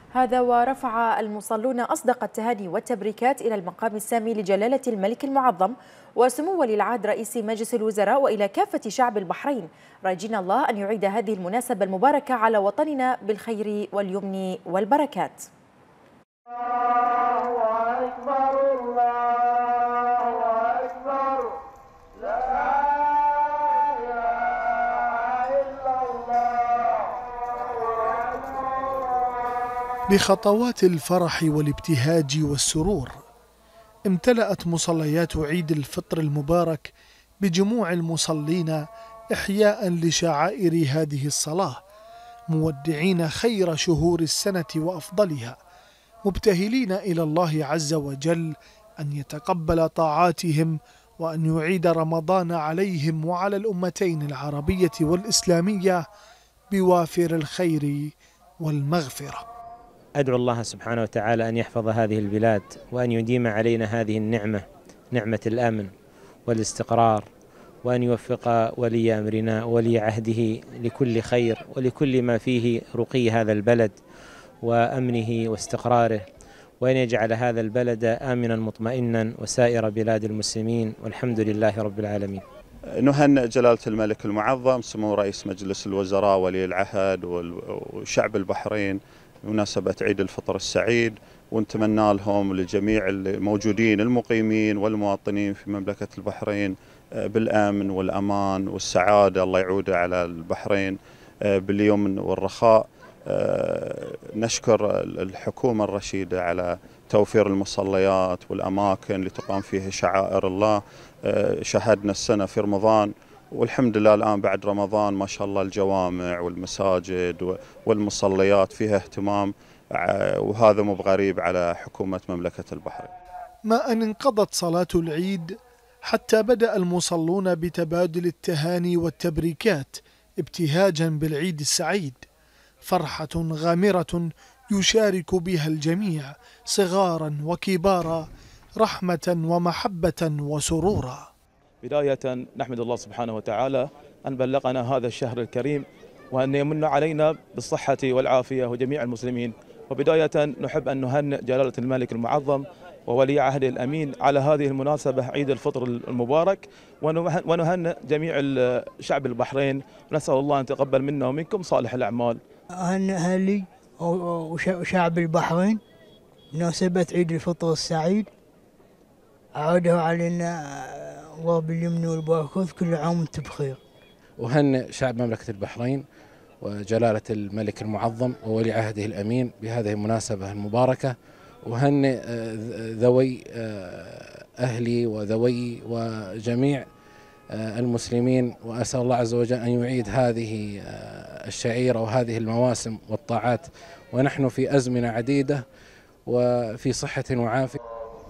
هذا ورفع المصلون أصدق التهاني والتبريكات إلى المقام السامي لجلالة الملك المعظم وسمو ولي العهد رئيس مجلس الوزراء وإلى كافة شعب البحرين، راجين الله أن يعيد هذه المناسبة المباركة على وطننا بالخير واليمن والبركات. الله أكبر الله أكبر، لا إله إلا الله. بخطوات الفرح والابتهاج والسرور امتلأت مصليات عيد الفطر المبارك بجموع المصلين إحياء لشعائر هذه الصلاة، مودعين خير شهور السنة وأفضلها، مبتهلين إلى الله عز وجل أن يتقبل طاعاتهم وأن يعيد رمضان عليهم وعلى الأمتين العربية والإسلامية بوافر الخير والمغفرة. أدعو الله سبحانه وتعالى أن يحفظ هذه البلاد وأن يديم علينا هذه النعمة، نعمة الأمن والاستقرار، وأن يوفق ولي أمرنا وولي عهده لكل خير ولكل ما فيه رقي هذا البلد وأمنه واستقراره، وأن يجعل هذا البلد آمنا مطمئنا وسائر بلاد المسلمين، والحمد لله رب العالمين. نهنئ جلالة الملك المعظم سمو رئيس مجلس الوزراء ولي العهد وشعب البحرين بمناسبة عيد الفطر السعيد، ونتمنى لهم ولجميع الموجودين المقيمين والمواطنين في مملكة البحرين بالأمن والأمان والسعادة، الله يعود على البحرين باليمن والرخاء. نشكر الحكومة الرشيدة على توفير المصليات والأماكن لتقام فيها شعائر الله. شهدنا السنة في رمضان، والحمد لله الآن بعد رمضان ما شاء الله الجوامع والمساجد والمصليات فيها اهتمام، وهذا مو بغريب على حكومة مملكة البحرين. ما أن انقضت صلاة العيد حتى بدأ المصلون بتبادل التهاني والتبريكات ابتهاجا بالعيد السعيد، فرحة غامرة يشارك بها الجميع صغارا وكبارا، رحمة ومحبة وسرورا. بداية نحمد الله سبحانه وتعالى أن بلغنا هذا الشهر الكريم، وأن يمن علينا بالصحة والعافية وجميع المسلمين. وبداية نحب أن نهنئ جلالة الملك المعظم وولي عهده الأمين على هذه المناسبة عيد الفطر المبارك، ونهنئ جميع شعب البحرين، ونسأل الله أن يتقبل منا ومنكم صالح الأعمال. أهنئ أهلي وشعب البحرين بمناسبة عيد الفطر السعيد، أعاده علينا الله باليمن والبركات، كل عام وانتم بخير. أهنئ شعب مملكة البحرين وجلالة الملك المعظم وولي عهده الأمين بهذه المناسبة المباركة، أهنئ ذوي أهلي وذوي وجميع المسلمين، وأسأل الله عز وجل أن يعيد هذه الشعيرة وهذه المواسم والطاعات ونحن في أزمنة عديدة وفي صحة وعافية.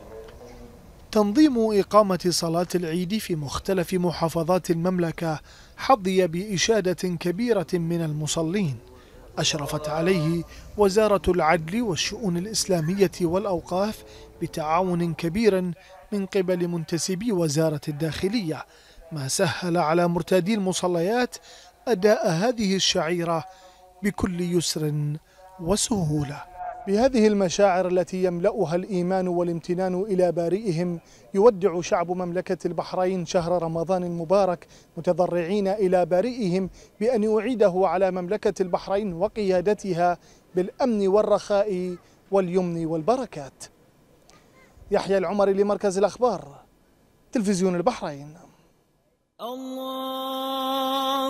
تنظيم إقامة صلاة العيد في مختلف محافظات المملكة حظي بإشادة كبيرة من المصلين، أشرفت عليه وزارة العدل والشؤون الإسلامية والأوقاف بتعاون كبير من قبل منتسبي وزارة الداخلية، ما سهل على مرتادي المصليات أداء هذه الشعيرة بكل يسر وسهولة. بهذه المشاعر التي يملأها الإيمان والامتنان إلى بارئهم، يودع شعب مملكة البحرين شهر رمضان المبارك متضرعين إلى بارئهم بأن يعيده على مملكة البحرين وقيادتها بالأمن والرخاء واليمن والبركات. يحيى العمري لمركز الأخبار، تلفزيون البحرين. الله